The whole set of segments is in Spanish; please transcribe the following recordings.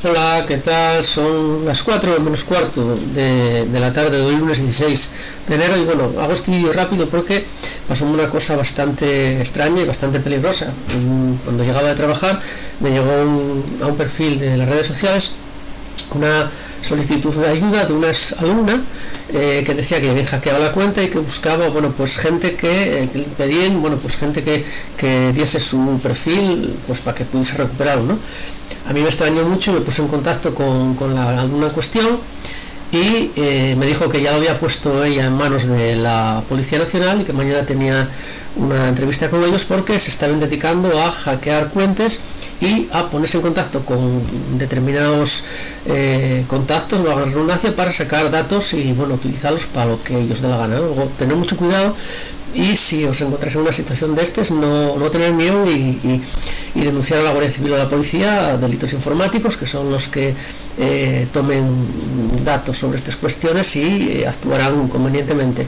Hola, ¿qué tal? Son las 4 menos cuarto de la tarde de hoy, lunes 16 de enero, y bueno, hago este vídeo rápido porque pasó una cosa bastante extraña y bastante peligrosa. Cuando llegaba de trabajar me llegó a un perfil de las redes sociales una solicitud de ayuda de una alumna que decía que había hackeado la cuenta y que buscaba, bueno, pues gente que pedían, bueno, pues gente que diese su perfil, pues para que pudiese recuperarlo, ¿no? A mí me extrañó mucho, me puse en contacto con la alumna en cuestión y me dijo que ya lo había puesto ella en manos de la Policía Nacional y que mañana tenía una entrevista con ellos porque se estaban dedicando a hackear cuentas y a ponerse en contacto con determinados contactos, no hagan redundancia, para sacar datos y bueno, utilizarlos para lo que ellos dé la gana. Luego, tener mucho cuidado, y si os encontráis en una situación de estas, no tener miedo y denunciar a la Guardia Civil o a la policía delitos informáticos, que son los que tomen datos sobre estas cuestiones y actuarán convenientemente.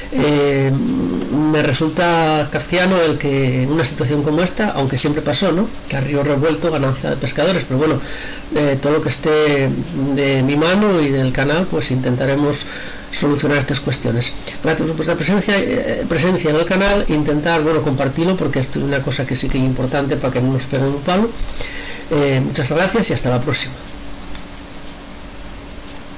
Me resulta kafkiano el que en una situación como esta, aunque siempre pasó, ¿no?, que a río revuelto ganancia de pescadores, pero bueno, todo lo que esté de mi mano y del canal, pues intentaremos solucionar estas cuestiones. Gracias por vuestra presencia en el canal, intentar, bueno, compartirlo, porque esto es una cosa que sí que es importante para que no nos peguen un palo. Muchas gracias y hasta la próxima.